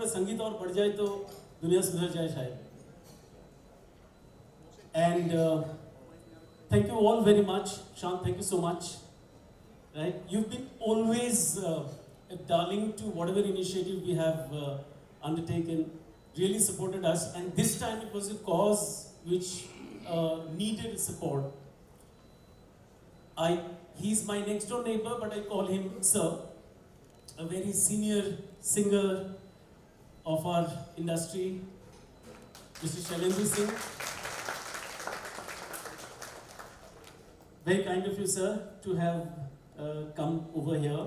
संगीत और बढ़ जाए तो दुनिया सुधर जाए शायद. And thank you all very much. Shant, thank you so much. Right? You've been always a darling to whatever initiative we have undertaken, really supported us, and this time it was a cause which needed support. He's my next door neighbor, but I call him Sir, a very senior singer of our industry, Mr. Shailendra Singh. Very kind of you, sir, to have come over here.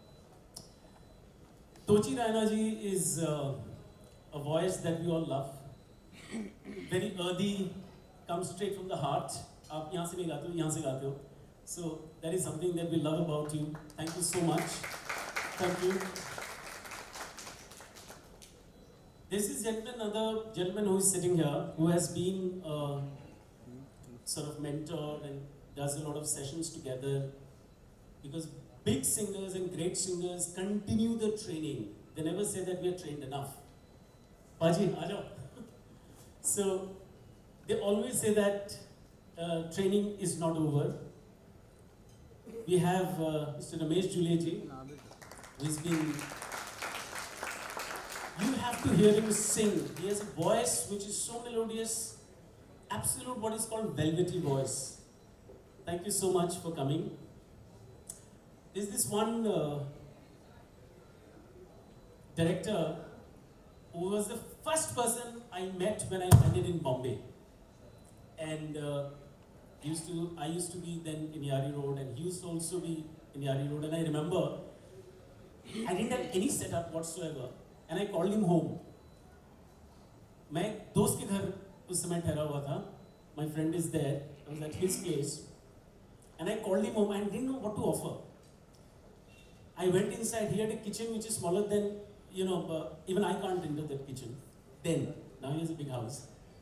Tochi Raina ji is a voice that we all love. Very earthy, comes straight from the heart. आप यहाँ से नहीं गाते हो, यहाँ से गाते हो. So that is something that we love about you. Thank you so much. Thank you. This is yet another gentleman who is sitting here, who has been sort of mentored and does a lot of sessions together, because big singers and great singers continue the training. They never say that we are trained enough. Paji, aajo. So they always say that training is not over. We have Mr. Ramesh Juleji, who has been. You have to hear him sing. He has a voice which is so melodious, absolute what is called velvety voice. Thank you so much for coming. There's this one director who was the first person I met when I landed in Bombay. And I used to be then in Yari Road, and he used to also be in Yari Road. And I remember I didn't have any setup whatsoever, and I called him home. मैं दोस्त के घर उस समय ठहरा हुआ था. My friend is there. I was at his place, and I called him home and didn't know what to offer. I went inside. He had a kitchen which is smaller than, even I can't enter that kitchen. Then, now he has a big house.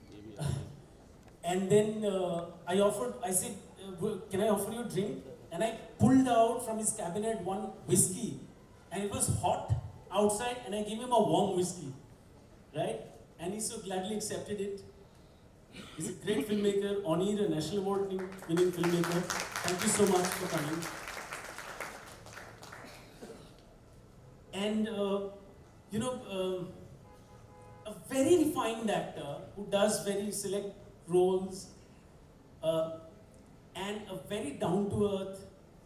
And then I said, can I offer you a drink? And I pulled out from his cabinet one whiskey, and it was hot outside, and I gave him a warm whiskey, right? And he so gladly accepted it. He's a great filmmaker, Onir, a National Award winning filmmaker. Thank you so much for coming. And, a very refined actor who does very select roles, and a very down-to-earth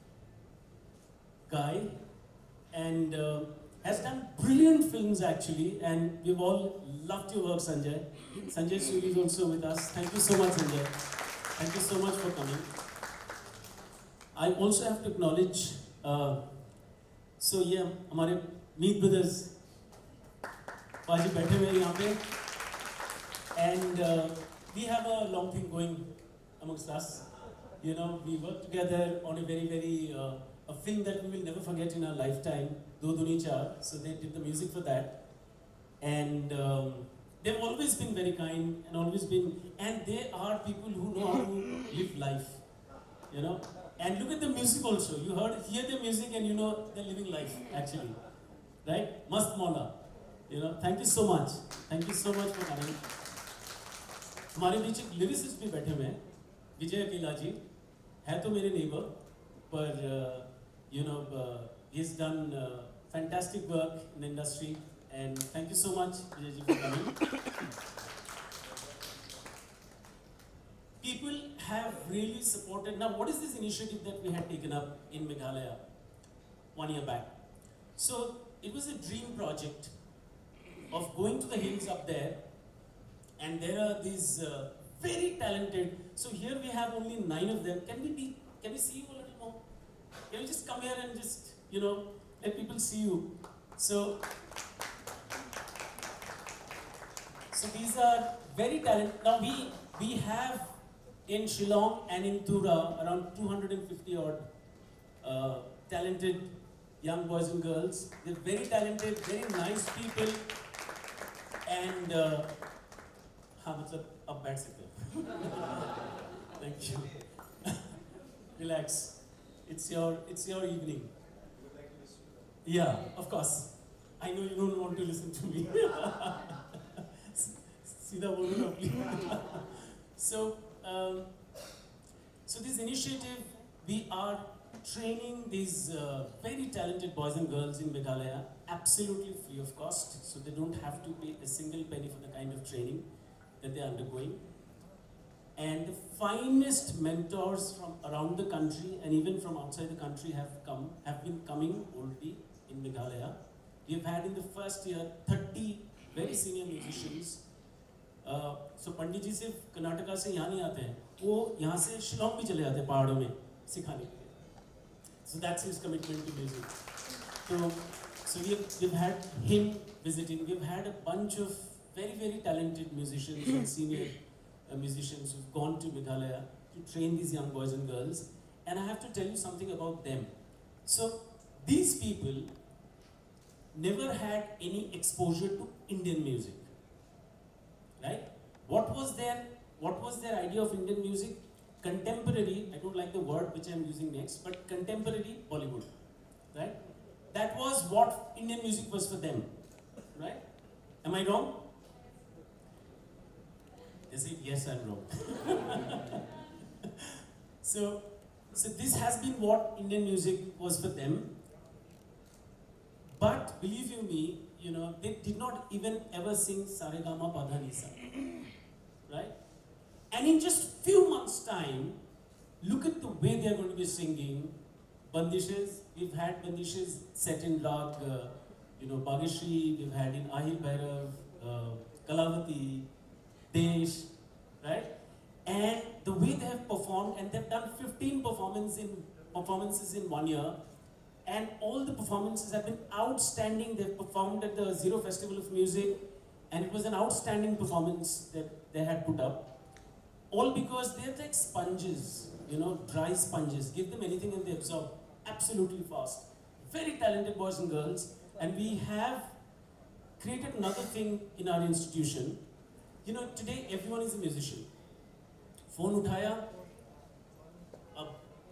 guy, and has done brilliant films actually, and we've all loved your work, Sanjay. Sanjay Suri is also with us. Thank you so much, Sanjay. Thank you so much for coming. I also have to acknowledge, हमारे Meet Brothers, Paji बैठे हुए यहाँ पे, and we have a long thing going amongst us. We work together on a very a film that we will never forget in our lifetime, Do Duni Char. So they did the music for that, and they've always been very kind and they are people who know how to live life, And look at the music also. You hear the music and they're living life actually, right? Mast Maula, Thank you so much. Thank you so much for coming. हमारे बीच एक lyricist भी बैठे हुए हैं, विजय अकेला जी, है तो मेरे नेबर, पर he's done fantastic work in the industry, and thank you so much, Vijay ji, for coming. People have really supported. Now, what is this initiative that we had taken up in Meghalaya 1 year back? So it was a dream project of going to the hills up there. And there are these very talented. So here we have only 9 of them. Can we see you a little more? Can you just come here and just, let people see you? So these are very talented. Now we have in Shillong and in Tura around 250 odd talented young boys and girls. They're very talented, very nice people, and मतलब अब बैठ सकते हो. Thank you. Relax. It's your evening. Yeah, of course. I know you don't want to listen to me. Sida bolo na please. So, so this initiative, we are training these very talented boys and girls in Meghalaya absolutely free of cost. So they don't have to pay a single penny for the kind of training that they are undergoing. And the finest mentors from around the country and even from outside the country have been coming already in Meghalaya. We have had in the first year 30 very senior musicians. So पंडित जी सिर्फ कर्नाटका से यहाँ नहीं आते हैं, वो यहाँ से शिलोंग भी चले जाते हैं पहाड़ों में सिखाने के लिए. So that's his commitment to music. So we've had him visiting. We've had a bunch of very talented musicians and senior musicians who've gone to Meghalaya to train these young boys and girls. And I have to tell you something about them. So these people never had any exposure to Indian music, right? What was their idea of Indian music? Contemporary, I don't like the word which I'm using next, but contemporary Bollywood, right? That was what Indian music was for them, right? Am I wrong? They say, yes, I'm wrong. So this has been what Indian music was for them. But believe you me, you know, they did not even ever sing Saregama Pada Nisa, right? And in just few months' time, look at the way they are going to be singing. Bandishes, we've had bandishes set in Rag, Bageshri, we've had in Ahil Bhairav, Kalavati, Desh, right? And the way they have performed, and they've done 15 performances in 1 year, and all the performances have been outstanding. They've performed at the Zero Festival of Music, and it was an outstanding performance that they had put up. All because they're like sponges, dry sponges. Give them anything and they absorb absolutely fast. Very talented boys and girls, and we have created another thing in our institution. Today everyone is a musician. Phone uthaya, ab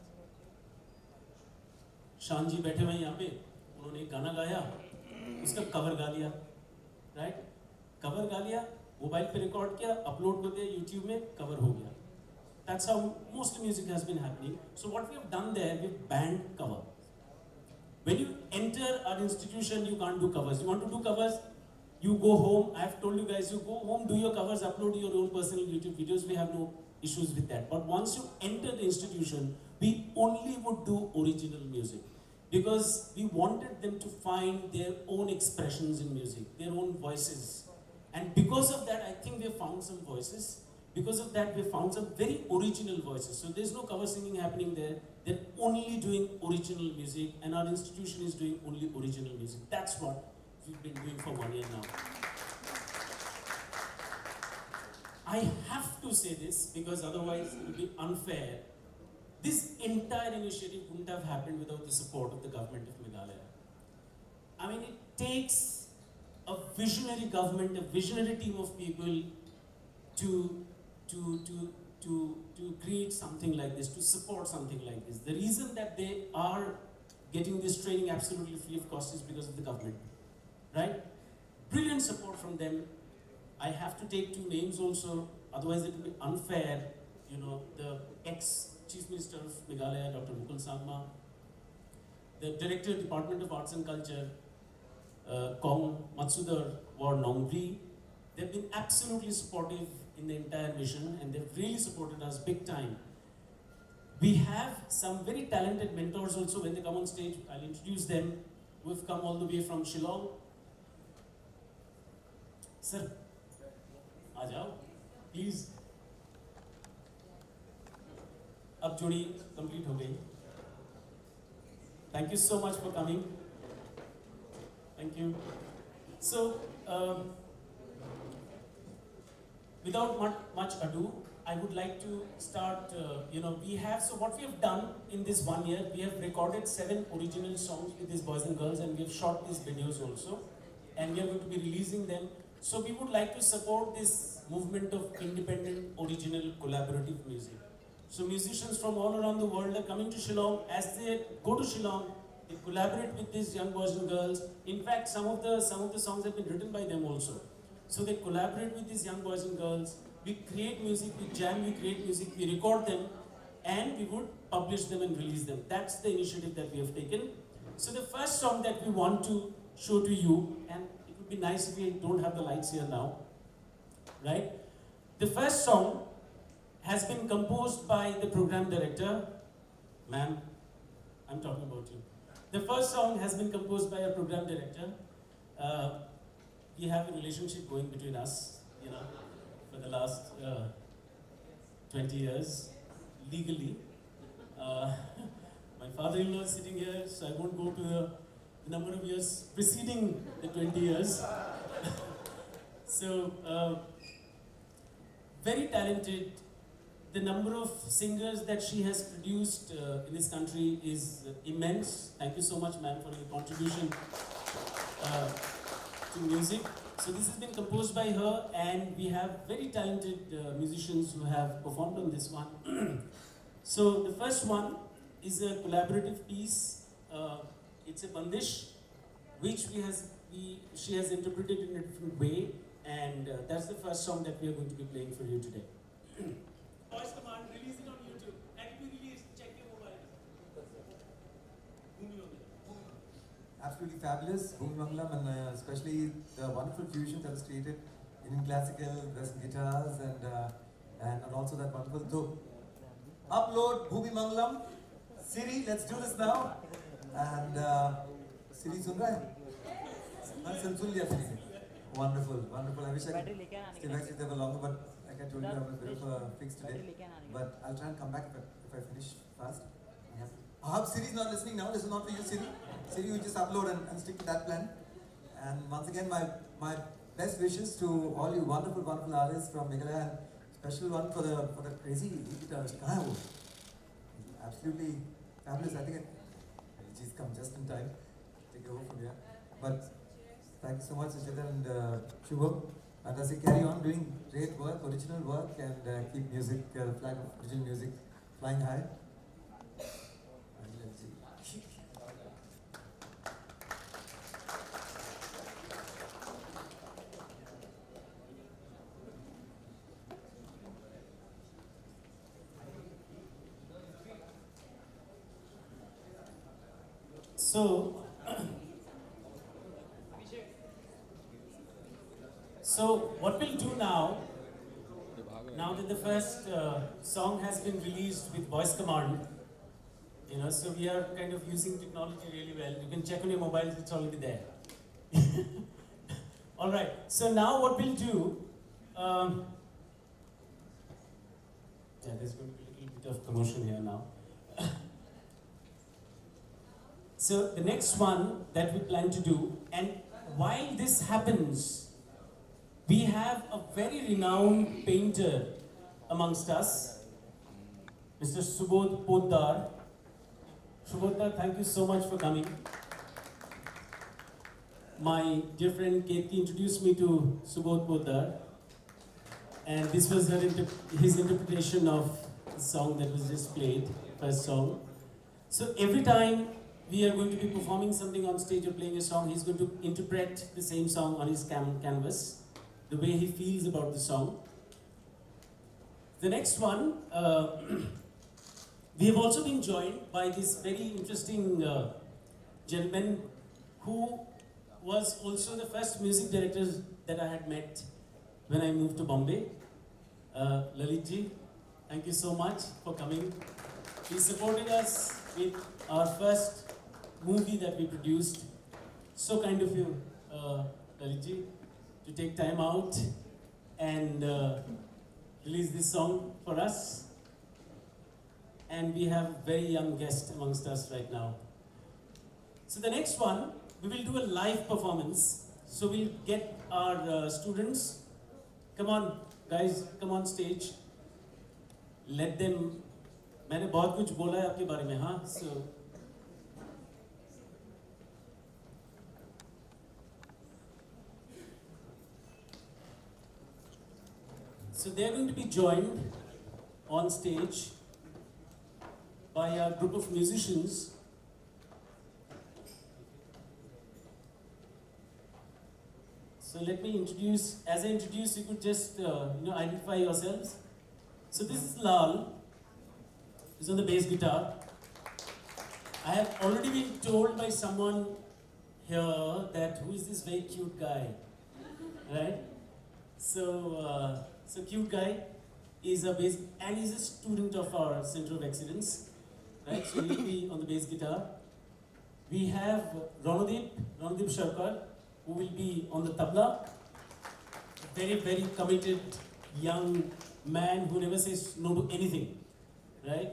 शान जी बैठे हुए यहाँ पे, उन्होंने एक गाना गाया, उसका कवर गा लिया, राइट? कवर गा लिया, मोबाइल पे रिकॉर्ड किया, अपलोड कर दिया यूट्यूब में, कवर हो गया. That's how most music has been happening. So what we have done there, we've banned cover. When you enter our institution, you can't do covers. You want to do covers, you go home. I've told you guys, you go home, do your covers, upload your own personal YouTube videos. We have no issues with that. But once you enter the institution, we only would do original music. Because we wanted them to find their own expressions in music, their own voices. And because of that, I think we have found some voices. Because of that, we have found some very original voices. So there's no cover singing happening there. They're only doing original music, and our institution is doing only original music. That's what we've been doing for 1 year now. I have to say this because otherwise it will be unfair. This entire initiative wouldn't have happened without the support of the government of Meghalaya. I mean, it takes a visionary government, a visionary team of people to create something like this, to support something like this. The reason that they are getting this training absolutely free of cost is because of the government, right? Brilliant support from them. I have to take 2 names also, otherwise it will be unfair. The ex-Chief Minister of Meghalaya, Dr. Mukul Sangma, the Director, Department of Arts and Culture, Kong Matsudar War Nongri. They've been absolutely supportive in the entire mission, and they've really supported us big time. We have some very talented mentors also. When they come on stage, I'll introduce them. We've come all the way from Shillong. Sir, aa jao, please. Ab jodi complete ho gayi. Thank you so much for coming. Thank you. So, without much ado, I would like to start, so what we have done in this 1 year, we have recorded 7 original songs with these boys and girls, and we have shot these videos also, and we are going to be releasing them. So we would like to support this movement of independent, original, collaborative music. So musicians from all around the world are coming to Shillong. As they go to Shillong, They collaborate with these young boys and girls. In fact, some of the songs have been written by them also. So they collaborate with these young boys and girls. We create music, we jam, we create music, we record them, and we would publish them and release them. That's the initiative that we have taken. So the first song that we want to show to you, and it would be nice if we don't have the lights here now, right? The first song has been composed by the program director. Ma'am, I'm talking about you. The first song has been composed by a program director. We have a relationship going between us, you know, for the last 20 years, legally. My father-in-law is sitting here, so I won't go to the number of years preceding the 20 years. So, very talented. The number of singers that she has produced in this country is immense. Thank you so much, ma'am, for your contribution to music. So this has been composed by her, and we have very talented musicians who have performed on this one. So the first one is a collaborative piece. It's a bandish, which she has interpreted in a different way, and that's the first song that we are going to be playing for you today. Voice command, release it on YouTube. And if you release, check your mobile. Absolutely fabulous, Bhumi Mangalam, and especially the wonderful fusion that was created in classical, Western guitars, and also that wonderful. So, upload Bhumi Mangalam. Siri, let's do this now. And Siri, sun raha hai? Sun liya Siri. Wonderful, wonderful. I wish I could stay back there for longer, but like I told you, I'm a bit of a fix today. But I'll try and come back if I finish fast. I hope Siri's not listening now. This is not for you, Siri. Siri, you just upload and stick to that plan. And once again, my best wishes to all you wonderful, wonderful artists from Meghalaya, and special one for the crazy lead guitarist. Absolutely fabulous. I think she's come just in time. Take it over from here. But thank you so much, Suchita and Shubham. And as you carry on doing great work, original work, and keep music, flag of original music flying high. So what we'll do now that the first song has been released with voice command, you know, so we are kind of using technology really well. You can check on your mobiles, it's already there. All right, so now what we'll do, there's going to be a little bit of commotion here now. So the next one that we plan to do, and while this happens, we have a very renowned painter amongst us, Mr. Subodh Poddar. Subodh, thank you so much for coming. My dear friend Ketki introduced me to Subodh Poddar, and this was his interpretation of the song that was just played, first song. So every time we are going to be performing something on stage or playing a song, he's going to interpret the same song on his canvas, the way he feels about the song. The next one, we have also been joined by this very interesting gentleman who was also the first music director that I had met when I moved to Bombay. Lalitji, thank you so much for coming. He supported us with our first movie that we produced. So kind of you, Lalitji, to take time out and release this song for us. And we have a very young guest amongst us right now. So the next one, we will do a live performance. So we'll get our students. Come on, guys, come on stage. Let them. मैंने बहुत कुछ बोला है आपके बारे में, हाँ? So they're going to be joined on stage by a group of musicians So let me introduce, as I introduce, you could just identify yourselves. So this is Lal, he's on the bass guitar. I have already been told by someone here that who is this very cute guy, right? So cute guy is a bass, and he's a student of our Center of Excellence, right? So he'll be on the bass guitar. We have Ronodip Sharkar, who will be on the tabla. Very, very committed young man who never says no to anything, right?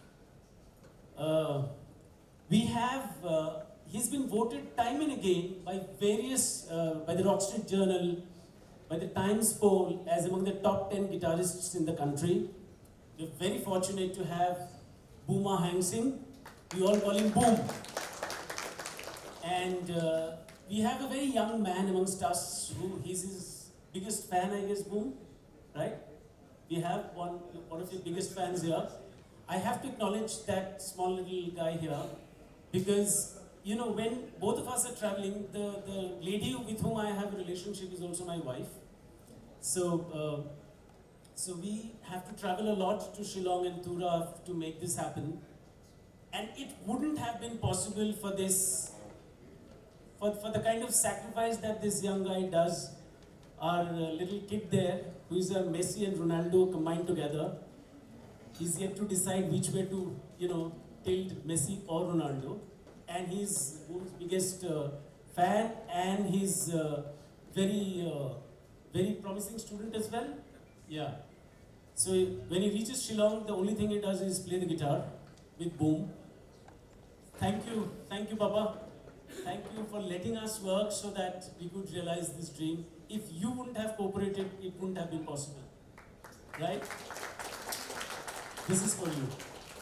We have, he's been voted time and again by various, by the Rock Street Journal, by the Times poll as among the top 10 guitarists in the country. We're very fortunate to have Booma Hang Singh. We all call him Boom. And we have a very young man amongst us who he's his biggest fan, I guess, Boom, right? We have one of your biggest fans here. I have to acknowledge that small little guy here because, you know, when both of us are traveling, the lady with whom I have a relationship is also my wife. So, so we have to travel a lot to Shillong and Tura to make this happen. And it wouldn't have been possible for this, for the kind of sacrifice that this young guy does. Our little kid there, who is a Messi and Ronaldo combined together, he's yet to decide which way to, you know, tilt Messi or Ronaldo. And he's Boom's biggest fan, and he's very promising student as well. Yeah. So when he reaches Shillong, the only thing he does is play the guitar with Boom. Thank you, Papa. Thank you for letting us work so that we could realize this dream. If you wouldn't have cooperated, it wouldn't have been possible, right? This is for you.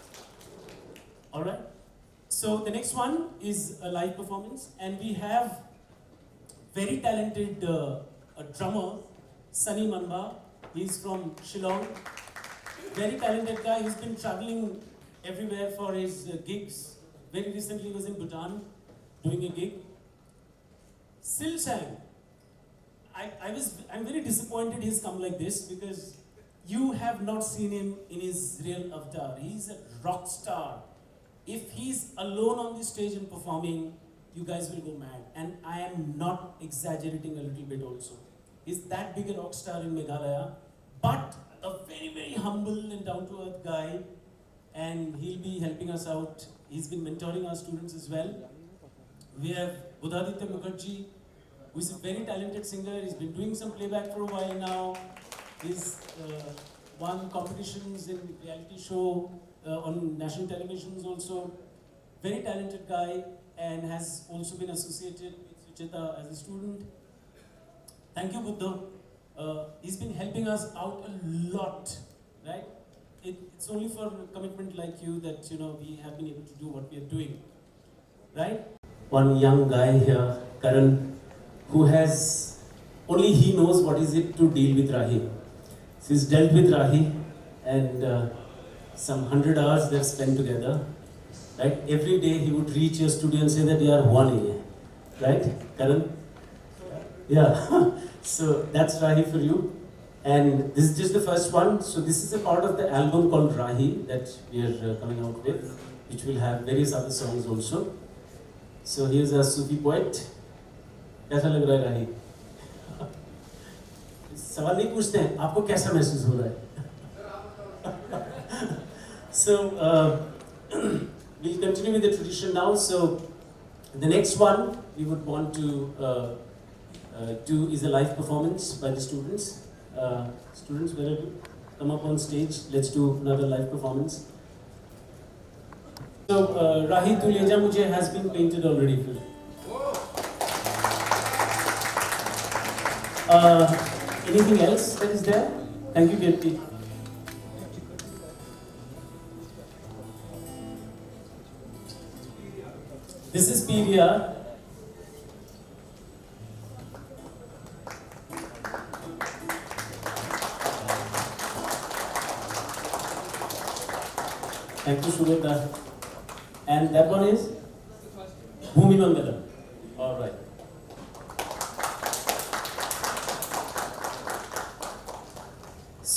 All right. So the next one is a live performance, and we have very talented a drummer, Sunny Manba. He's from Shillong. Very talented guy. He's been traveling everywhere for his gigs. Very recently he was in Bhutan doing a gig. Sil Chang. I'm very disappointed he's come like this because you have not seen him in his real avatar. He's a rock star. If he's alone on the stage and performing, you guys will go mad. And I am not exaggerating a little bit also. He's that big a rock star in Meghalaya, but a very, very humble and down-to-earth guy, and he'll be helping us out. He's been mentoring our students as well. We have Buddhaditya Mukherjee, who is a very talented singer. He's been doing some playback for a while now. He's won competitions in reality show on national televisions also. Very talented guy, and has also been associated with Sucheta as a student. Thank you, Buddha. He's been helping us out a lot, right? It's only for a commitment like you that, you know, we have been able to do what we are doing, right? One young guy here, Karan, who has, only he knows what is it to deal with Rahi. So he's dealt with Rahi, and some 100 hours they've spent together, right? Every day he would reach your studio and say that you are one, right, Karan? Yeah, so that's Rahi for you. And this is just the first one. So this is a part of the album called Rahi that we are coming out with, which will have various other songs also. So here's a Sufi poet. कैसा लग रहा है राही? सवाल नहीं पूछते हैं, आपको कैसा महसूस हो रहा है? So we'll continue with the tradition now. So the next one we would want to do is a live performance by the students. Students, where are you? Come up on stage. Let's do another live performance. So Rahi Tu Le Ja Mujhe has been painted already. Anything else that is there? Thank you, Kirti. This is PVR. Thank you, Shubhata. And that one is Bhumi Mangalam. All right.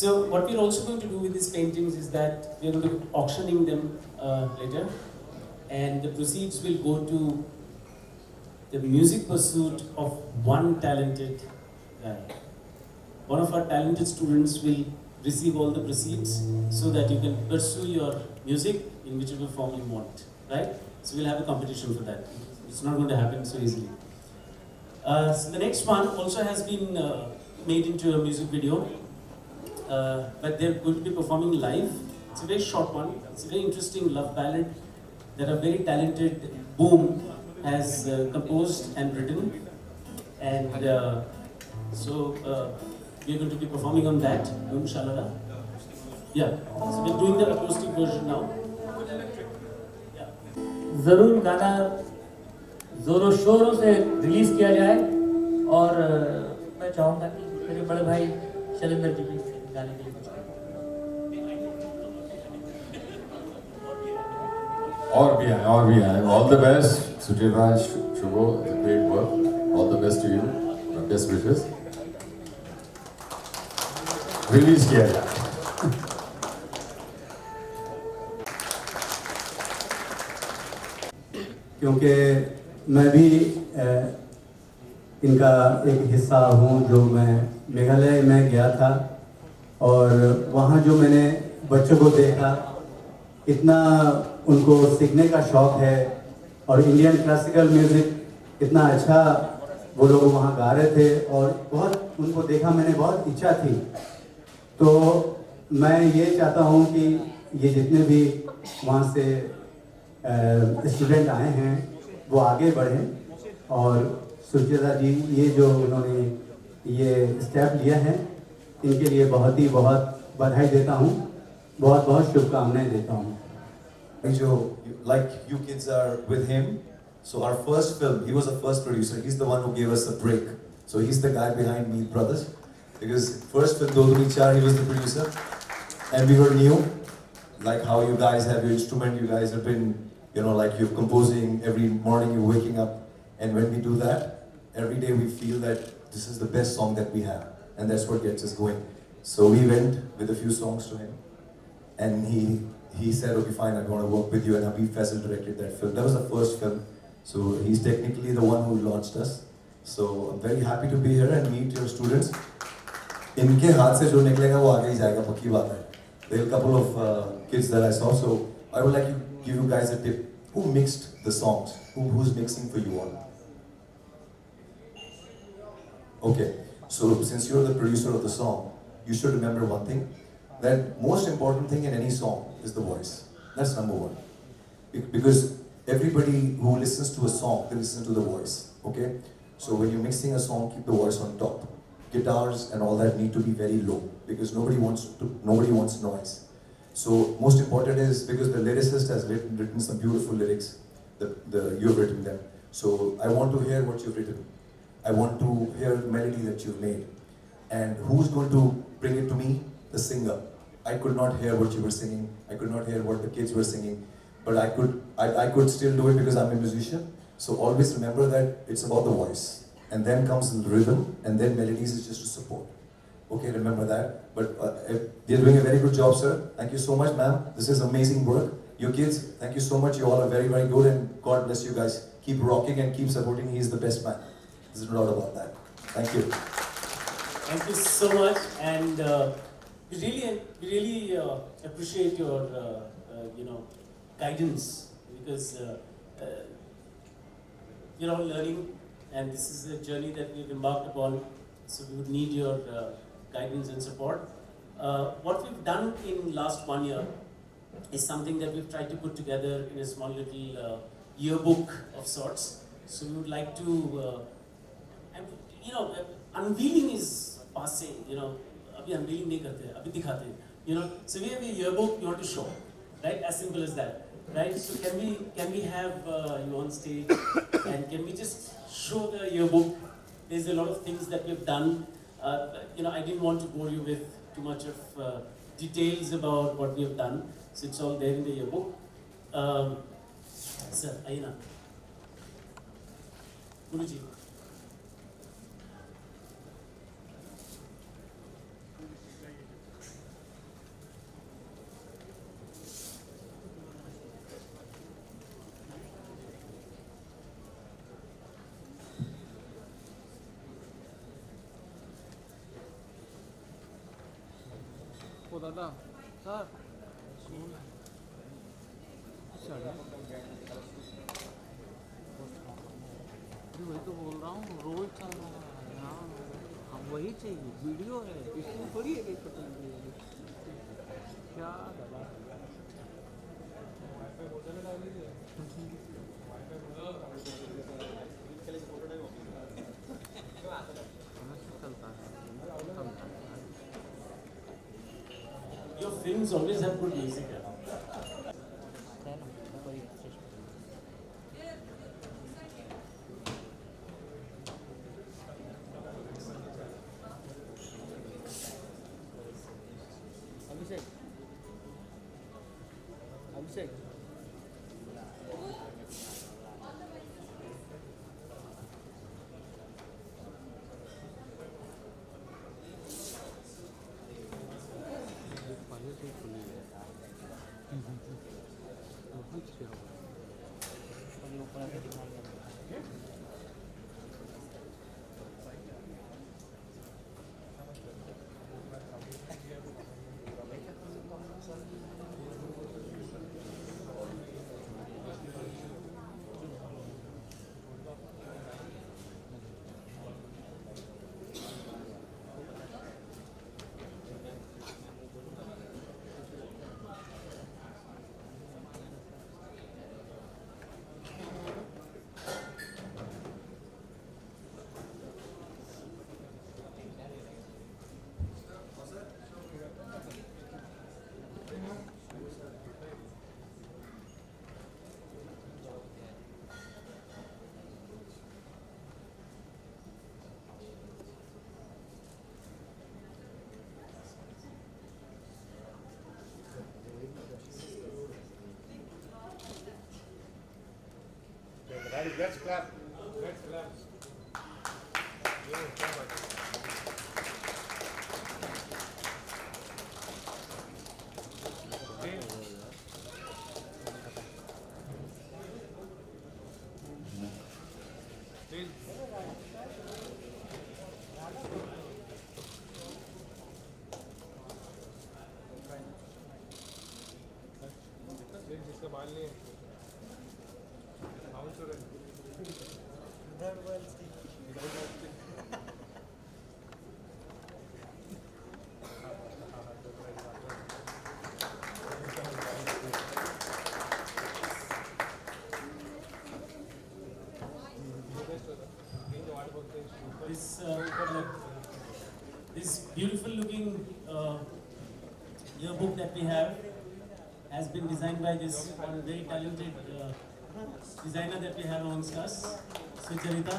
So what we're also going to do with these paintings is that we're going to be auctioning them later, and the proceeds will go to the music pursuit of one talented guy. One of our talented students will receive all the proceeds so that you can pursue your music in whichever form you want, right? So we'll have a competition for that. It's not going to happen so easily. So the next one also has been made into a music video, but they're going to be performing live. It's a very short one. It's a very interesting love ballad that a very talented Boom has composed and written. And so we're going to be performing on that, Boom Shalala. Yeah, so we're doing the acoustic version now. Yeah. ज़रूर गाना ज़ोरों शोरों से release किया जाए, और मैं चाहूँगा कि मेरे बड़े भाई शैलेंद्र जी भी गाने के लिए कुछ करें। और भी आए। All the best, Sujiraj, Shubho, it's a great work. All the best to you. My best wishes. Release किया जाए। क्योंकि मैं भी इनका एक हिस्सा हूँ, जो मैं मेघालय में गया था और वहाँ जो मैंने बच्चों को देखा, इतना उनको सीखने का शौक़ है और इंडियन क्लासिकल म्यूज़िक इतना अच्छा वो लोग वहाँ गा रहे थे और बहुत उनको देखा मैंने, बहुत इच्छा थी। तो मैं ये चाहता हूँ कि ये जितने भी वहाँ से स्टूडेंट आए हैं वो आगे बढ़ें, और सुचेता जी ये जो उन्होंने ये स्टेप लिया है इनके लिए बहुत बधाई देता हूँ, बहुत शुभकामनाएं देता हूँ। Like you kids are with him, so our first film, he was the first producer, he's the one who gave us the break. So he's the guy behind Meet Brothers, because first film Doduni Char, he was the producer, and we were new, like how you guys have your instrument, you guys have been, you know, like you're composing, every morning you're waking up, and when we do that, every day we feel that this is the best song that we have, and that's what gets us going. So we went with a few songs to him, and he said, okay fine, I want to work with you, and Habib Faisal directed that film. That was the first film, so he's technically the one who launched us. So I'm very happy to be here and meet your students. इनके हाथ से जो निकलेगा वो आगे ही जाएगा, पक्की बात है. There are a couple of kids that I saw, so I would like to give you guys a tip. Who mixed the songs? Who's mixing for you all? Okay, so since you're the producer of the song, you should remember one thing, that most important thing in any song is the voice. That's number one. Because everybody who listens to a song, they listen to the voice, okay? So when you're mixing a song, keep the voice on top. Guitars and all that need to be very low, because nobody wants noise. So most important is, because the lyricist has written some beautiful lyrics, you've written them. So I want to hear what you've written. I want to hear the melody that you've made. And who's going to bring it to me? The singer. I could not hear what you were singing. I could not hear what the kids were singing. But I could still do it because I'm a musician. So always remember that it's about the voice. And then comes the rhythm, and then melodies is just to support. Okay, remember that. But you're doing a very good job, sir. Thank you so much, ma'am. This is amazing work. You kids, thank you so much. You all are very, very good, and God bless you guys. Keep rocking and keep supporting. He's the best man. There's no doubt about that. Thank you. Thank you so much, and we really appreciate your guidance, because we're all learning, and this is a journey that we've embarked upon. So we would need your guidance and support. What we've done in last 1 year is something that we've tried to put together in a small little yearbook of sorts. So we would like to, unveiling is passé, abhi unveiling nahi karte, abhi dikhate hain, so we have a yearbook we want to show, right? As simple as that, right? So can we have you on stage, and can we just show the yearbook? There's a lot of things that we've done. I didn't want to bore you with too much of details about what we have done, so it's all there in the yearbook. Sir, Aina. Guruji. ओ दादा sir वही तो बोल रहा हूँ, रोज चल रहा है। हाँ हम वही चाहिए, वीडियो है इसमें थोड़ी है कि क्या दादा चलता है। Your films always have good music. अभिषेक पहले से खुली है Let's clap. Let's clap. जिसका बाल नहीं है This beautiful looking yearbook that we have has been designed by this one very talented designer that we have amongst us, Sucharita.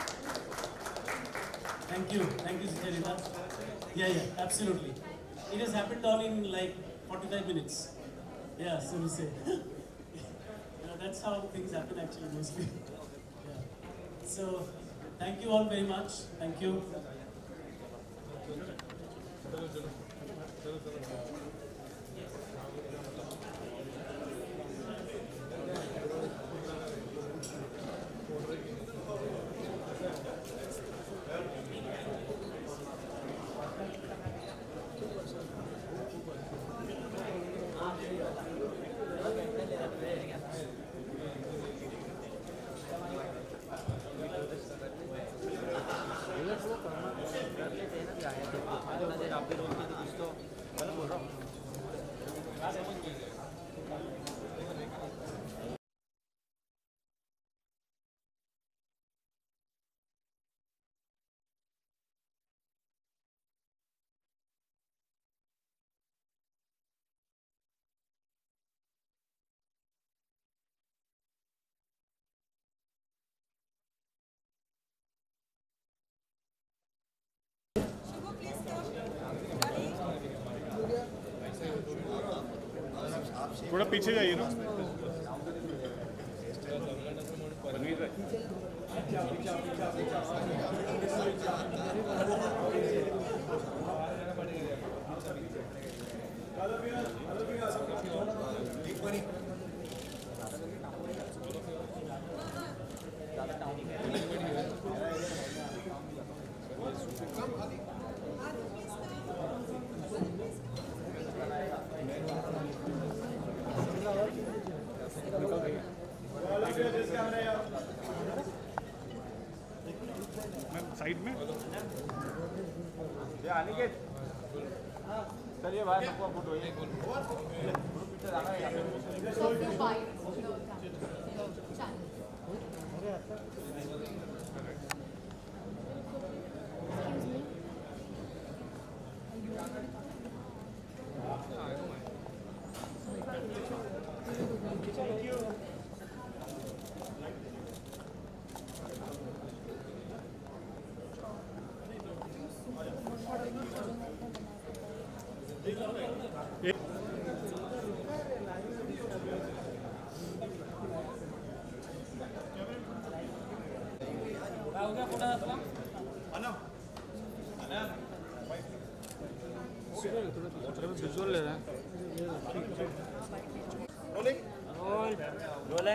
Thank you, Sucharita. Yeah, absolutely. It has happened all in like 45 minutes. Yeah, so to say. That's how things happen actually mostly. Yeah. So, thank you all very much. Thank you. थोड़ा पीछे जाइए ना चलिए भाई सबको photo ये पीछे जाना है विजुअल ले रहा है रोल है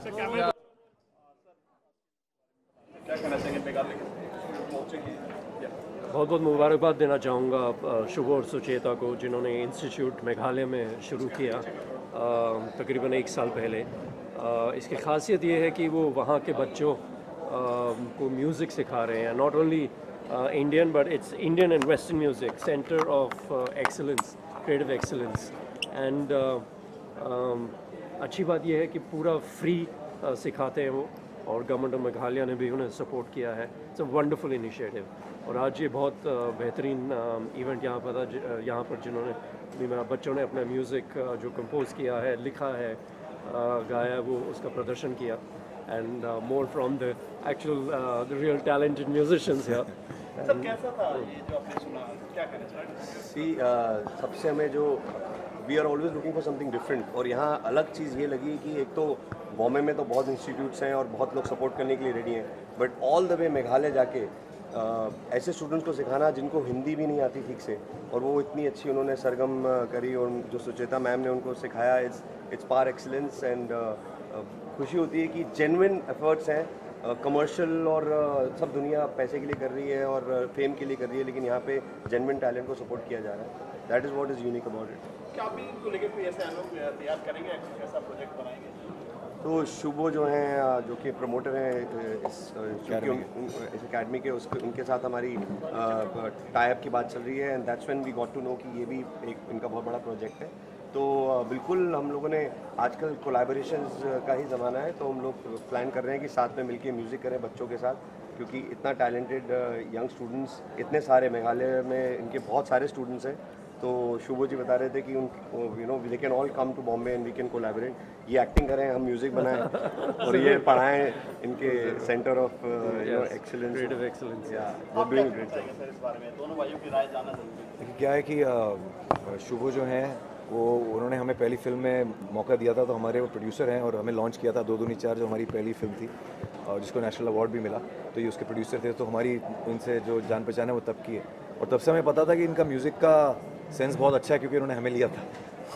क्या कहना चाहेंगे मेघालय पहुंचेंगे बहुत बहुत मुबारकबाद देना चाहूँगा शुभ और सुचेता को जिन्होंने इंस्टीट्यूट मेघालय में शुरू किया तकरीबन 1 साल पहले। इसकी खासियत ये है कि वो वहाँ के बच्चों को म्यूज़िक सिखा रहे हैं, not only Indian but it's Indian and western music centre of excellence, creative excellence. And अच्छी बात यह है कि पूरा फ्री सिखाते हैं वो, और गवर्नमेंट ऑफ मेघालय ने भी उन्हें सपोर्ट किया है। इट्स अ वंडरफुल इनिशिएटिव और आज ये बहुत बेहतरीन इवेंट यहाँ पर जिन्होंने भी बच्चों ने अपना म्यूज़िक जो कंपोज किया है, लिखा है, गाया, वो उसका प्रदर्शन किया। And more from the actual the real talented musicians here. सब कैसा था ये जो आपने सुना, क्या कहना चाहेंगे? सबसे हमें जो we are always looking for something different, और यहाँ अलग चीज़ ये लगी कि एक तो बॉम्बे में तो बहुत इंस्टीट्यूट्स हैं और बहुत लोग सपोर्ट करने के लिए रेडी हैं, but all the way Meghalaya जाके ऐसे स्टूडेंट्स को सिखाना जिनको हिंदी भी नहीं आती ठीक से, और वो इतनी अच्छी उन्होंने सरगम करी, और जो सुचेता मैम ने उनको सिखाया, इट्स पार एक्सीलेंस। एंड खुशी होती है कि जेन्युइन एफर्ट्स हैं, कमर्शियल और सब दुनिया पैसे के लिए कर रही है और फेम के लिए कर रही है, लेकिन यहाँ पे जेन्युइन टैलेंट को सपोर्ट किया जा रहा है। That is what is unique about it. क्या आप इनको लेकर कोई ऐसे लोग तैयार करेंगे, ऐसा प्रोजेक्ट बनाएंगे? तो शुभो जो हैं, जो कि प्रमोटर हैं इस एकेडमी के, उनके साथ हमारी टाई अप की बात चल रही है, and that's when we got to know कि ये भी एक इनका बहुत बड़ा प्रोजेक्ट है। तो बिल्कुल हम लोगों ने, आजकल कोलैबोरेशंस का ही ज़माना है, तो हम लोग प्लान कर रहे हैं कि साथ में मिलके म्यूज़िक करें बच्चों के साथ, क्योंकि इतना टैलेंटेड यंग स्टूडेंट्स इतने सारे मेघालय में, इनके बहुत सारे स्टूडेंट्स हैं। तो शुभो जी बता रहे थे कि you know they can all come to Bombay and we can collaborate, ये एक्टिंग करें, हम म्यूज़िक बनाएं और ये पढ़ाएं इनके centre of excellence, creative excellence. वो डूइंग ग्रेट थिंग्स। इस बारे में दोनों भाइयों की राय जानना जरूरी है। क्या है कि शुभो जो हैं वो, उन्होंने हमें पहली फिल्म में मौका दिया था, तो हमारे वो प्रोड्यूसर हैं और हमें लॉन्च किया था 2 दूनी 4, जो हमारी पहली फिल्म थी और जिसको नेशनल अवार्ड भी मिला, तो ये उसके प्रोड्यूसर थे। तो हमारी इनसे जो जान पहचान है वो तब की है, और तब से हमें पता था कि इनका म्यूज़िक का सेंस बहुत अच्छा है, क्योंकि उन्होंने हमें लिया था।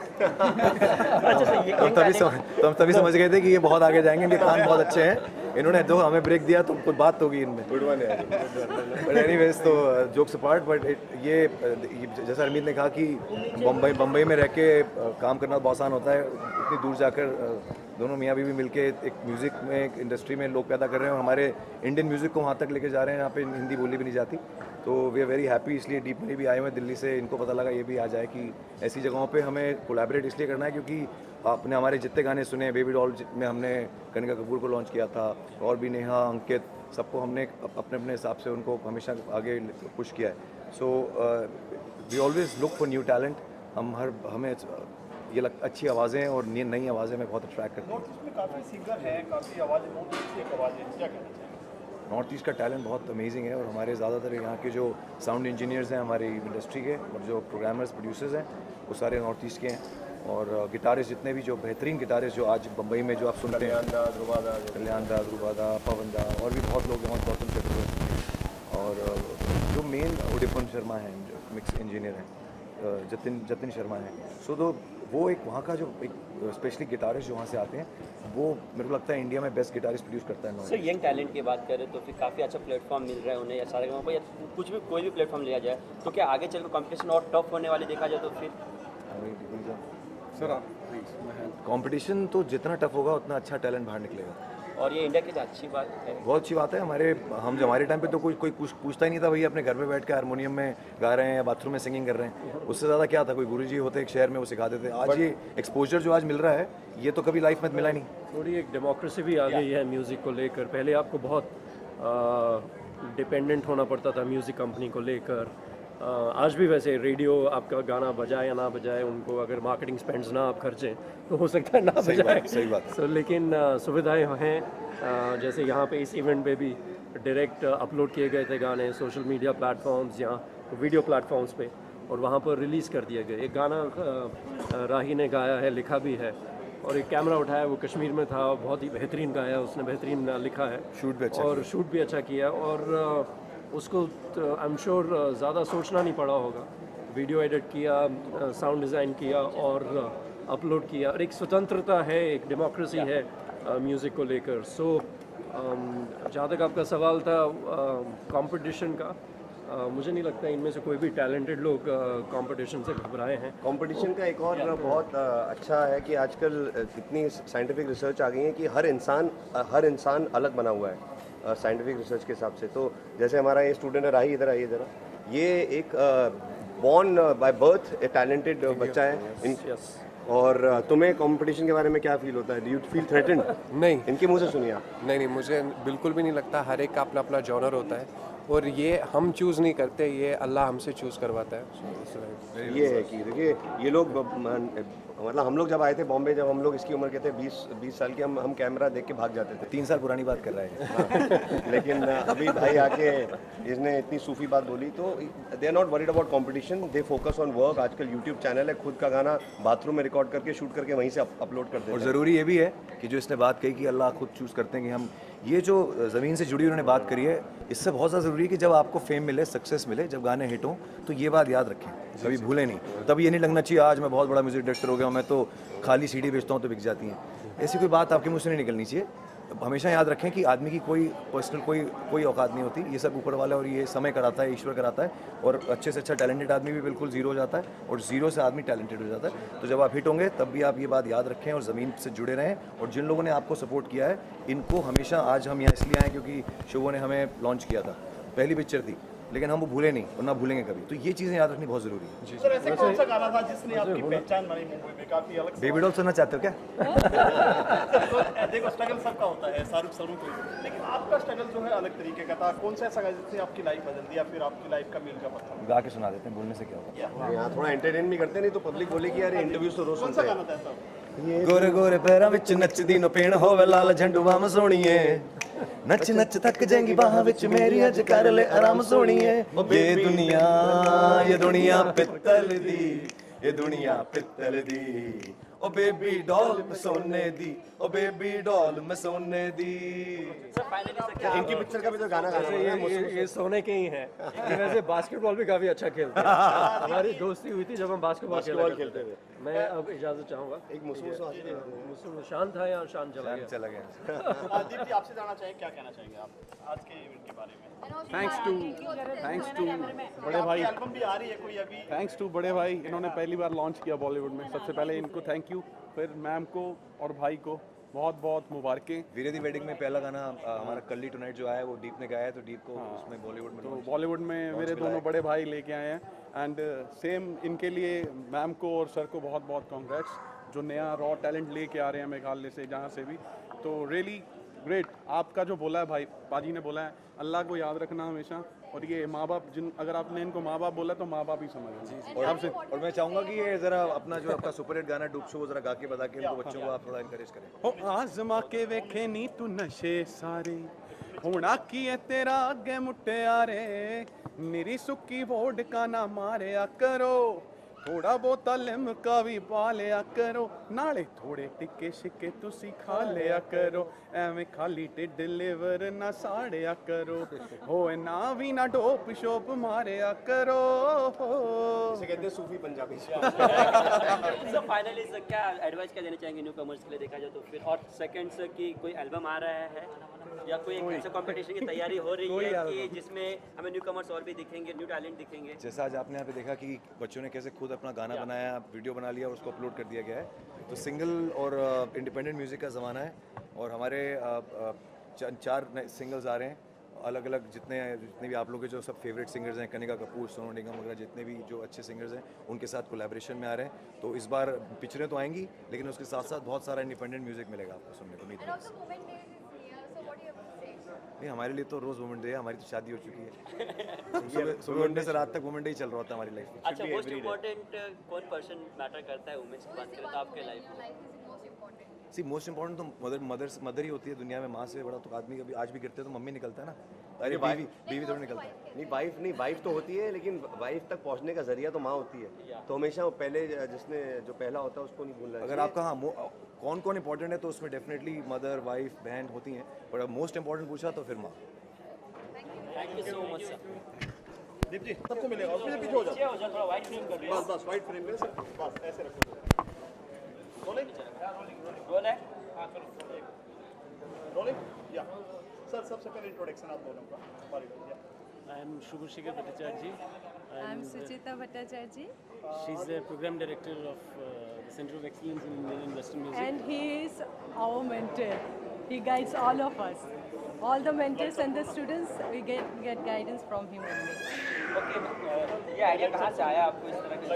तो हम तभी समझ गए थे कि ये बहुत आगे जाएंगे, इनके कान बहुत अच्छे हैं, इन्होंने जो हमें ब्रेक दिया तो कुछ बात होगी इनमें। बट एनीवेज, तो जोक्स अपार्ट, बट ये जैसा अरमीत ने कहा कि बम्बई में रह के काम करना बहुत आसान होता है, इतनी दूर जाकर दोनों मियाँ बीवी मिलके एक म्यूज़िक में, एक इंडस्ट्री में लोग पैदा कर रहे हैं और हमारे इंडियन म्यूज़िक को वहाँ तक लेके जा रहे हैं, यहाँ पे हिंदी बोली भी नहीं जाती। तो वी आर वेरी हैप्पी, इसलिए डीप मनी भी आए हुए हैं दिल्ली से, इनको पता लगा ये भी आ जाए कि ऐसी जगहों पे हमें कोलैबोरेट इसलिए करना है क्योंकि आपने हमारे जितने गाने सुने, बेबी डॉल में हमने कनिका कपूर को लॉन्च किया था, और भी नेहा, अंकित, सबको हमने अपने अपने हिसाब से उनको हमेशा आगे पुश किया है। So we always look for new talent. हमें ये अच्छी आवाज़ें और नई आवाज़ें में बहुत अट्रैक्ट करती हैं। नॉर्थ ईस्ट में काफ़ी सिंगर हैं, काफ़ी आवाज़ें, बहुत अच्छी एक आवाज़ है, क्या कहना चाहिए? नॉर्थ ईस्ट का टैलेंट बहुत अमेजिंग है, और हमारे ज़्यादातर यहाँ के जो साउंड इंजीनियर्स हैं हमारी इंडस्ट्री के, और जो प्रोग्रामर्स, प्रोड्यूसर्स हैं, वो सारे नॉर्थ ईस्ट के हैं। और गिटारिस्ट जितने भी, जो बेहतरीन गिटारिस्ट जो आज बम्बई में जो आप सुनते हैं, कल्याण दा, ध्रुवादा, पवन दा, और भी बहुत लोग हैं, गौतम चक्रवर्ती, और जो मेन उदिपन शर्मा हैं, जो मिक्स इंजीनियर हैं, जतिन शर्मा हैं। सो तो वो एक वहाँ का जो एक स्पेशली गिटारिस्ट जो वहाँ से आते हैं, वो मेरे को लगता है इंडिया में बेस्ट गिटारिस्ट प्रोड्यूस करता है। सर यंग टैलेंट की बात करें तो फिर काफ़ी अच्छा प्लेटफॉर्म मिल रहा है उन्हें, या सारे गाँव पर, या कुछ भी कोई भी प्लेटफॉर्म लिया जाए, तो क्या आगे चलकर कॉम्पिटिशन और टफ होने वाली देखा जाए तो फिर? सर कंपटीशन तो जितना टफ होगा उतना अच्छा टैलेंट बाहर निकलेगा। और ये इंडिया की तो अच्छी बात है। बहुत अच्छी बात है। हमारे टाइम पे तो कोई पूछता ही नहीं था भैया अपने घर पे बैठ के हारमोनियम में गा रहे हैं या बाथरूम में सिंगिंग कर रहे हैं, उससे ज़्यादा क्या था, कोई गुरुजी होते एक शहर में वो सिखाते थे। आज ये एक्सपोजर जो आज मिल रहा है ये तो कभी लाइफ में मिला नहीं। थोड़ी एक डेमोक्रेसी भी आ गई है म्यूज़िक को लेकर। पहले आपको बहुत डिपेंडेंट होना पड़ता था म्यूज़िक कंपनी को लेकर। आज भी वैसे रेडियो आपका गाना बजाए या ना बजाए, उनको अगर मार्केटिंग स्पेंड्स ना आप खर्चें तो हो सकता है ना बजाए। सही बात। So, लेकिन सुविधाएं हैं, जैसे यहाँ पे इस इवेंट पे भी डायरेक्ट अपलोड किए गए थे गाने सोशल मीडिया प्लेटफॉर्म्स या वीडियो प्लेटफॉर्म्स पे, और वहाँ पर रिलीज़ कर दिए गए। एक गाना राही ने गाया है, लिखा भी है, और एक कैमरा उठाया, वो कश्मीर में था, बहुत ही बेहतरीन गाया उसने, बेहतरीन लिखा है, शूट भी अच्छा और शूट भी अच्छा किया। और उसको आई एम श्योर ज़्यादा सोचना नहीं पड़ा होगा। वीडियो एडिट किया, साउंड डिज़ाइन किया और अपलोड किया। और एक स्वतंत्रता है, एक डेमोक्रेसी है म्यूज़िक को लेकर। सो जहाँ तक आपका सवाल था कंपटीशन का, मुझे नहीं लगता इनमें से कोई भी टैलेंटेड लोग कंपटीशन से घबराए हैं। कंपटीशन का एक और बहुत अच्छा है कि आजकल इतनी साइंटिफिक रिसर्च आ गई है कि हर इंसान अलग बना हुआ है साइंटिफिक रिसर्च के हिसाब से। तो जैसे हमारा ये स्टूडेंट है राही, इधर आइए ज़रा, ये एक born by birth a talented बच्चा है। और तुम्हें कंपटीशन के बारे में क्या फील होता है? Do you feel threatened? नहीं, इनके मुंह से सुनिए आप। नहीं, मुझे बिल्कुल भी नहीं लगता। हर एक का अपना अपना जॉनर होता है और ये हम चूज़ नहीं करते, ये अल्लाह हमसे चूज़ करवाता है। ये है कि देखिए ये लोग मतलब हम लोग जब आए थे बॉम्बे, जब हम लोग इसकी उम्र के थे 20 साल के, हम कैमरा देख के भाग जाते थे। 3 साल पुरानी बात कर रहे हैं। लेकिन अभी भाई आके इसने इतनी सूफी बात बोली, तो they are not worried about competition, they focus on work. आजकल यूट्यूब चैनल है, खुद का गाना बाथरूम में रिकॉर्ड करके शूट करके वहीं से अपलोड कर देते हैं। और ज़रूरी ये भी है कि जो इसने बात कही कि अल्लाह खुद चूज़ करते हैं कि हम, ये जो ज़मीन से जुड़ी उन्होंने बात करी है, इससे बहुत ज़्यादा ज़रूरी है कि जब आपको फेम मिले, सक्सेस मिले, जब गाने हिट हों, तो ये बात याद रखें, कभी भूलें नहीं। तब ये नहीं लगना चाहिए आज मैं बहुत बड़ा म्यूज़िक डायरेक्टर हो गया हूँ, मैं तो खाली सीडी बेचता हूँ तो बिक जाती हैं। ऐसी कोई बात आपके मुँह से नहीं निकलनी चाहिए। हमेशा याद रखें कि आदमी की कोई पर्सनल कोई औकात नहीं होती, ये सब ऊपर वाला और ये समय कराता है, ईश्वर कराता है। और अच्छे से अच्छा टैलेंटेड आदमी भी बिल्कुल ज़ीरो हो जाता है और ज़ीरो से आदमी टैलेंटेड हो जाता है। तो जब आप हिट होंगे तब भी आप ये बात याद रखें और ज़मीन से जुड़े रहें। और जिन लोगों ने आपको सपोर्ट किया है, इनको हमेशा, आज हम यहाँ इसलिए आए क्योंकि शुभो ने हमें लॉन्च किया था, पहली पिक्चर थी, लेकिन हम वो भूले नहीं और ना भूलेंगे कभी। तो ये चीज़ें याद रखनी बहुत ज़रूरी है। सर, ऐसे कौन सा गाना था जिसने आपकी पहचान बनाई मुंबई में? काफी अलग। बेबी डॉल सुनना चाहते हो क्या? देखो स्ट्रगल सबका होता है, शाहरुख सलमान को, लेकिन आपका स्ट्रगल जो है अलग तरीके का था। कौन सा ऐसा गाना जिसने आपकी लाइफ बदल दी या फिर आपकी लाइफ का मील का पत्थर? गा के सुना देते हैं, बोलने से क्या होगा। यहाँ थोड़ा एंटरटेन भी करते, नहीं तो पब्लिक बोलेगी यार इंटरव्यूज तो रोज कौन सा सुनते गाना हैं। था ऐसा? गोरे गोरे पैरां विच नचदी नो पेण होवे लाल झंडुआ में सोणीए, नच नच थक जाएंगी बाहां विच मेरी, अज कर ले आराम सोणीए। ये दुनिया पित्तल दी, ये दुनिया पित्तल दी, ओ बेबी डॉल में सोने दी, ओ बेबी डॉल में सोने दी। इनकी पिक्चर का भी तो गाना गाना है। ये सोने के ही हैं। ये वैसे बास्केटबॉल भी काफ़ी अच्छा खेलते हैं। हमारी दोस्ती हुई थी जब हम बास्केटबॉल खेलते थे। मैं अब इजाज़त चाहूँगा। एक मुस्लिम शान था या शान चला गया? दीप जी, आपसे जानना चाहें, क्या कहना चाहेंगे आप आज के इवेंट के बारे में? थैंक्स टू बड़े भाई, एल्बम भी आ रही है कोई अभी? थैंक्स टू बड़े भाई, इन्होंने पहली बार लॉन्च किया बॉलीवुड में। सबसे पहले इनको थैंक यू, फिर मैम को और भाई को बहुत बहुत मुबारकें। वीरे दी वेडिंग में पहला गाना हमारा कल्ली टुनाइट जो आया है वो डीप ने गाया है, तो डीप को उसमें बॉलीवुड में, तो बॉलीवुड में मेरे दोनों बड़े भाई लेके आए हैं। एंड सेम इनके लिए मैम को और सर को बहुत बहुत कॉन्ग्रेट्स, जो नया रॉ टैलेंट लेके आ रहे हैं मेघालय से, जहाँ से भी। तो रियली ग्रेट। आपका जो बोला है भाई, पाजी ने बोला है, अल्लाह को याद रखना हमेशा। और ये माँ बाप, अगर आपने इनको माँ बाप बोला तो माँ बाप ही समझ। और मैं चाहूँगा कि ये ज़रा अपना जो आपका सुपर हिट गाना डूब शो वो ज़रा गा के बता के इनको बच्चों को आप थोड़ा इनकरेज करें। हो आजमा के वेखे नी तू नशे सारे, होना की है तेरा अगे मुटियारे, मेरी सुक्की वोडका ना मारिया करो, थोड़ा बहुत लिमका भी पा लिया करो, नाले थोड़े टिक्के शिक्के तुसी खा लिया करो, एवें खाली टिड लिवर ना साड़िया करो, हो ना भी ना डोप शोप मारिया करो। इसे कहते हैं सूफी पंजाबी। सर फाइनली सर क्या एडवाइस क्या देना चाहेंगे न्यू कमर्स के लिए देखा जाए तो फिर, और सेकंड सर की कोई एल्बम आ रहा है या कोई एक ऐसा कंपटीशन की तैयारी हो रही है कि जिसमें हमें न्यू कमर्स और भी दिखेंगे, न्यू टैलेंट दिखेंगे? जैसा आज आपने यहाँ पे देखा कि बच्चों ने कैसे खुद अपना गाना बनाया, वीडियो बना लिया और उसको अपलोड कर दिया गया है। तो सिंगल और इंडिपेंडेंट म्यूज़िक का ज़माना है और हमारे 4 नए सिंगल्स आ रहे हैं अलग अलग। जितने भी आप लोग के जो सब फेवरेट सिंगर्स हैं, कनिका कपूर, सोनू निगम वगैरह, जितने भी जो अच्छे सिंगर्स हैं उनके साथ कोलैबोरेशन में आ रहे हैं। तो इस बार पिक्चरें तो आएंगी लेकिन उसके साथ साथ बहुत सारा इंडिपेंडेंट म्यूज़िक मिलेगा आपको सुनने को। नहीं, हमारे लिए तो रोज़ वुमेन डे है, हमारी तो शादी हो चुकी है। सुबह उठने से रात तक वुमेन डे ही चल रहा होता है हमारी लाइफ में। अच्छा, मोस्ट इम्पोर्टेंट कौन पर्सन मैटर करता है वुमेन्स की बात करें तो आपके लाइफ में? सी मोस्ट इंपॉर्टेंट तो मदर ही होती है दुनिया में। माँ से बड़ा तो आदमी कभी आज भी गिरते तो मम्मी निकलता है ना। अरे बीवी थोड़ी निकलता है। नहीं वाइफ तो होती है लेकिन वाइफ तक पहुंचने का जरिया तो माँ होती है। तो हमेशा पहले जिसने जो पहला होता है उसको नहीं भूलना। अगर आपका कौन कौन इंपॉर्टेंट है तो उसमें डेफिनेटली मदर, वाइफ, बहन होती हैं, पर मोस्ट इंपॉर्टेंट पूछा तो फिर माँ। Thank you so much sir. Deep ji सबको मिलेगा और पीछे हो जाओ, थोड़ा वाइट फ्रेम कर लो। बस वाइट फ्रेम में सर, बस ऐसे रखो। रोल है रोलिंग या सर सबसे पहले इंट्रोडक्शन आप दोनों का। I am Shubhashekar Bhattacharya. I am Suchita Bhattacharya. She is the program director of the Center of Excellence in Indian and Western Music. And he is our mentor. He guides all of us. All the mentors and the students, we get guidance from him only. Okay, ये idea कहाँ से आया आपको इस तरह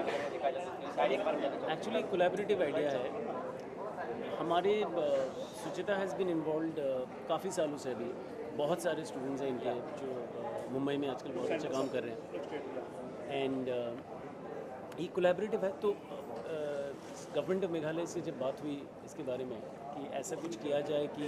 के? Actually, collaborative idea है। हमारे सुचिता हैज़ बीन इन्वॉल्व काफ़ी सालों से। अभी बहुत सारे स्टूडेंट्स हैं इनके जो मुंबई में आजकल बहुत अच्छा काम कर रहे हैं। एंड ये कोलैबोरेटिव है। तो गवर्नमेंट ऑफ मेघालय से जब बात हुई इसके बारे में कि ऐसा कुछ किया जाए कि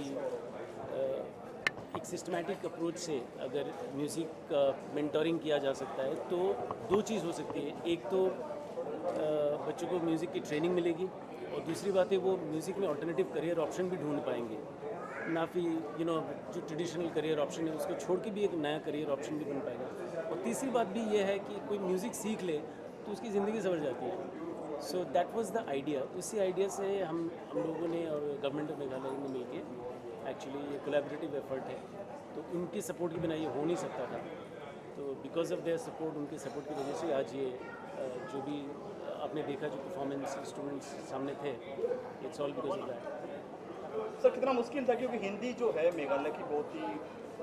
एक सिस्टमैटिक अप्रोच से अगर म्यूज़िक का मेंटोरिंग किया जा सकता है तो 2 चीज़ हो सकती है। एक तो बच्चों को म्यूज़िक की ट्रेनिंग मिलेगी और दूसरी बात है वो म्यूज़िक में ऑल्टरनेटिव करियर ऑप्शन भी ढूंढ पाएंगे। ना फिर जो ट्रेडिशनल करियर ऑप्शन है उसको छोड़ के भी एक नया करियर ऑप्शन भी बन पाएगा। और तीसरी बात भी ये है कि कोई म्यूज़िक सीख ले तो उसकी ज़िंदगी संवर जाती है। So that was the idea. उसी आइडिया से हम लोगों ने और गवर्नमेंट ऑफ मेघालय ने मिलकर एक्चुअली ये कोलैबोरेटिव एफर्ट है। तो उनकी सपोर्ट के बिना ये हो नहीं सकता था। तो बिकॉज ऑफ देयर सपोर्ट, उनके सपोर्ट की वजह से आज ये जो भी आपने देखा जो परफॉर्मेंस स्टूडेंट्स सामने थे, it's all because of that. Sir कितना मुश्किल था क्योंकि हिंदी जो है मेघालय की बहुत ही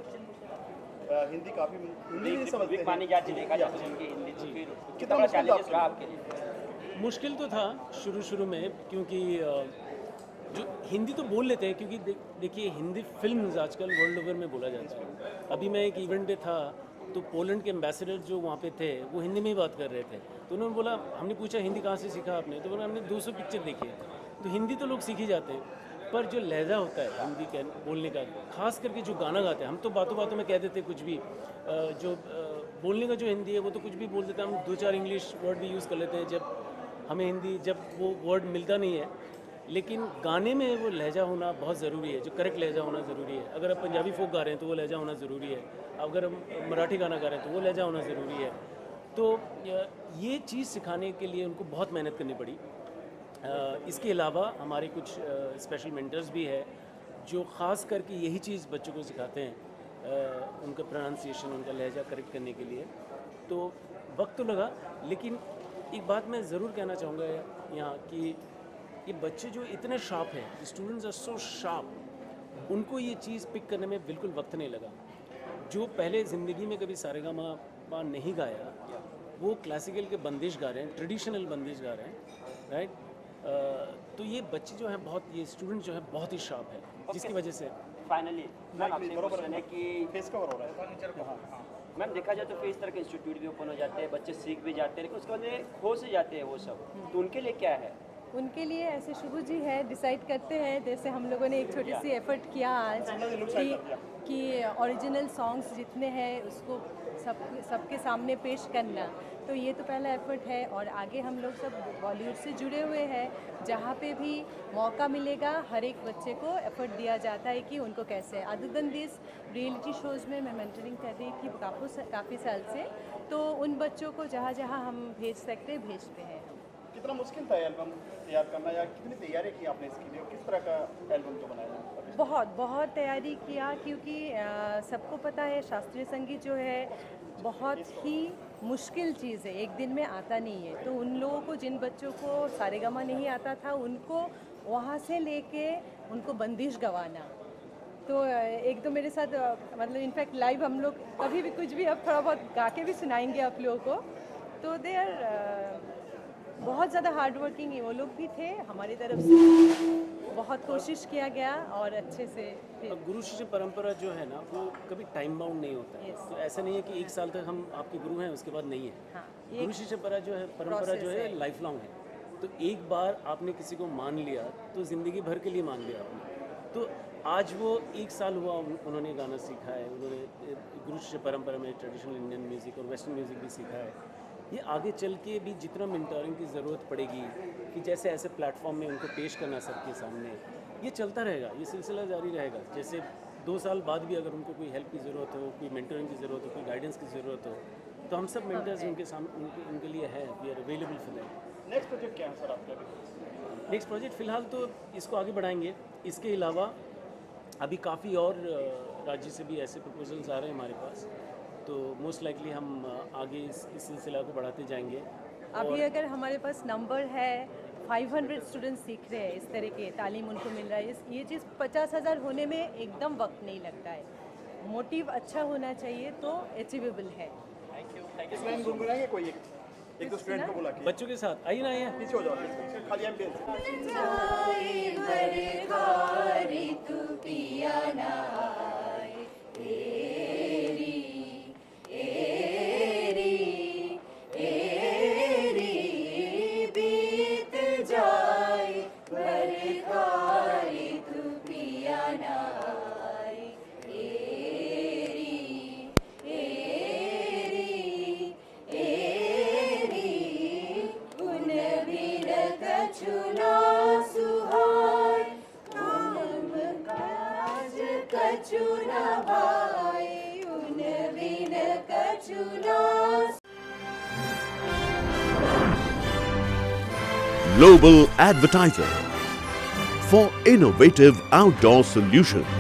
हिंदी काफ़ी हिंदी नहीं समझते हैं। पानी जाती देखा जाता है उनकी हिंदी तो फिर कितना चैलेंजेस रहा आपके लिए? मुश्किल तो था शुरू में क्योंकि जो हिंदी तो बोल लेते हैं क्योंकि देखिए हिंदी फिल्म्स आजकल वर्ल्ड ओवर में बोला जाता है। अभी मैं एक इवेंट पे था तो पोलैंड के एम्बेसडर जो वहाँ पे थे वो हिंदी में ही बात कर रहे थे। तो उन्होंने बोला, हमने पूछा हिंदी कहाँ से सीखा आपने? तो बोला हमने 200 पिक्चर देखी है। तो हिंदी तो लोग सीख ही जाते हैं पर जो लहजा होता है हिंदी के बोलने का, खास करके जो गाना गाते हैं, हम तो बातों बातों में कह देते कुछ भी, जो बोलने का जो हिंदी है वो तो कुछ भी बोल देते हैं। हम 2-4 इंग्लिश वर्ड भी यूज़ कर लेते हैं जब हमें हिंदी, जब वो वर्ड मिलता नहीं है। लेकिन गाने में वो लहजा होना बहुत ज़रूरी है, जो करेक्ट लहजा होना ज़रूरी है। अगर आप पंजाबी फोक गा रहे हैं तो वो लहजा होना ज़रूरी है, अगर हम मराठी गाना गा रहे हैं तो वो लहजा होना ज़रूरी है। तो ये चीज़ सिखाने के लिए उनको बहुत मेहनत करनी पड़ी। इसके अलावा हमारे कुछ स्पेशल मेंटर्स भी है जो ख़ास करके यही चीज़ बच्चों को सिखाते हैं, उनका प्रोनाउंसिएशन, उनका लहजा करेक्ट करने के लिए। तो वक्त तो लगा, लेकिन एक बात मैं ज़रूर कहना चाहूँगा यहाँ कि ये बच्चे जो इतने शार्प हैं, स्टूडेंट्स आर सो शार्प, उनको ये चीज़ पिक करने में बिल्कुल वक्त नहीं लगा। जो पहले ज़िंदगी में कभी सारेगामा नहीं गाया वो क्लासिकल के बंदिश गा रहे हैं, ट्रेडिशनल बंदिश गा रहे हैं, राइट। तो ये बच्चे जो हैं बहुत, ये स्टूडेंट जो है बहुत ही शार्प है, जिसकी वजह से फाइनली है कि फेस कवर हो रहा है। मैम देखा जाए तो फिर इस तरह के इंस्टीट्यूट भी ओपन हो जाते हैं, बच्चे सीख भी जाते हैं, लेकिन उसके बाद खो से जाते हैं वो सब। तो उनके लिए क्या है? उनके लिए ऐसे शुभ जी है, डिसाइड करते हैं, जैसे हम लोगों ने एक छोटी सी एफर्ट किया आज कि ओरिजिनल सॉन्ग्स जितने हैं उसको सबके सामने पेश करना। तो ये तो पहला एफर्ट है और आगे हम लोग सब बॉलीवुड से जुड़े हुए हैं, जहाँ पे भी मौका मिलेगा हर एक बच्चे को एफर्ट दिया जाता है कि उनको कैसे। Other than this reality shows में मैं मेंटरिंग कर रही थी काफ़ी साल से, तो उन बच्चों को जहाँ जहाँ हम भेज सकते भेजते हैं। कितना मुश्किल था एल्बम तैयार करना या कितनी तैयारी की आपने इसके लिए, किस तरह का एल्बम जो बनाया? बहुत तैयारी किया, क्योंकि सबको पता है शास्त्रीय संगीत जो है बहुत ही मुश्किल चीज़ है, एक दिन में आता नहीं है। तो उन लोगों को, जिन बच्चों को सारेगामा नहीं आता था, उनको वहाँ से लेके उनको बंदिश गवाना, तो एक तो मेरे साथ मतलब इनफैक्ट लाइव हम लोग कभी भी कुछ भी अब थोड़ा बहुत गा के भी सुनाएंगे आप लोगों को। तो दे आर बहुत ज़्यादा हार्ड वर्किंग वो लोग भी थे, हमारी तरफ से बहुत कोशिश किया गया और अच्छे से। गुरु शिष्य परंपरा जो है ना वो कभी टाइम बाउंड नहीं होता है। तो ऐसा नहीं है कि 1 साल तक हम आपके गुरु हैं उसके बाद नहीं है। हाँ, गुरु शिष्य परंपरा जो है लाइफ लॉन्ग है। तो एक बार आपने किसी को मान लिया तो ज़िंदगी भर के लिए मान लिया आपने। तो आज वो 1 साल हुआ उन्होंने गाना सीखा है, उन्होंने गुरु शिष्य परंपरा में ट्रेडिशनल इंडियन म्यूज़िक और वेस्टर्न म्यूज़िक भी सीखा है। ये आगे चल के भी जितना मेंटोरिंग की ज़रूरत पड़ेगी कि जैसे ऐसे प्लेटफॉर्म में उनको पेश करना सबके सामने, ये चलता रहेगा, ये सिलसिला जारी रहेगा। जैसे 2 साल बाद भी अगर उनको कोई हेल्प की ज़रूरत हो, कोई मेंटोरिंग की ज़रूरत हो, कोई गाइडेंस की ज़रूरत हो, तो हम सब मेंटर्स उनके सामने उनके लिए है, we are available for that. Next project क्या है सर आपका? नेक्स्ट प्रोजेक्ट फ़िलहाल तो इसको आगे बढ़ाएंगे। इसके अलावा अभी काफ़ी और राज्य से भी ऐसे प्रपोजल्स आ रहे हैं हमारे पास, तो मोस्ट लाइकली हम आगे इस सिलसिला को बढ़ाते जाएंगे। अभी अगर हमारे पास नंबर है 500 स्टूडेंट्स सीख रहे हैं, इस तरह के तालीम उनको मिल रहा है, ये चीज़ 50,000 होने में एकदम वक्त नहीं लगता है। मोटिव अच्छा होना चाहिए तो अचीवेबल है। इसमें गुनगुनाएंगे कोई एक दो स्टूडेंट को बुला के बच्चों के साथ आइए ना, यहाँ पीछे हो जाओ, खाली ambience. Global Advertiser for innovative outdoor solutions.